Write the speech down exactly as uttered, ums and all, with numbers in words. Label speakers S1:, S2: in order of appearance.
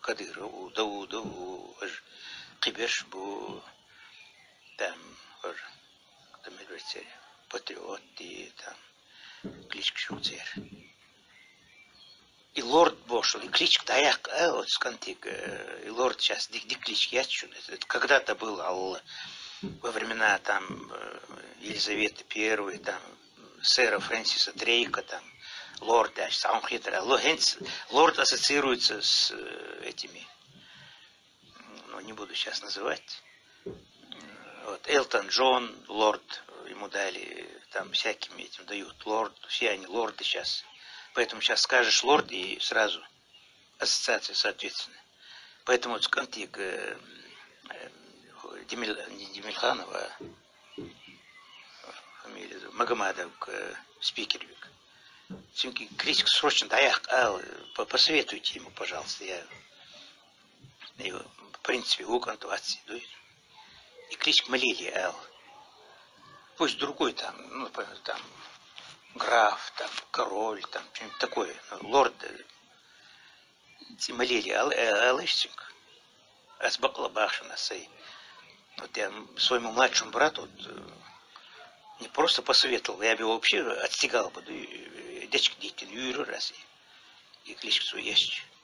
S1: Кадырову, Даудову, Кибеш бу, там, там, патриот и там, кличка Шуцер. И лорд бошел, и кличка Таяк, а вот скантик, и лорд сейчас, дик, дик клички, я чуть это когда-то был, а во времена там Елизаветы Первой, там, сэра Фрэнсиса Дрейка, там, лорд, да, сам хитрый, лорд ассоциируется с этими, ну, не буду сейчас называть, вот, Элтон Джон, лорд, ему дали, там, всякими этим дают, лорд, все они лорды сейчас. Поэтому сейчас скажешь лорд и сразу ассоциация соответственно. Поэтому вот скантик э, э, Демиль, не Демильханова, а фамилия Магомадов, э, спикервик. Критик срочно, да я а, посоветуйте ему, пожалуйста, я его, в принципе, у контуации. И критик молили, а пусть другой там, ну, там, граф, там, король, там, что-нибудь такое, ну, лорд, молили, Алэшчик, Асбакла Бахшина, сей. Вот я своему младшему брату вот, не просто посоветовал, я бы его вообще отстегал бы, дечки дети, юру раз и кличку свою ящик.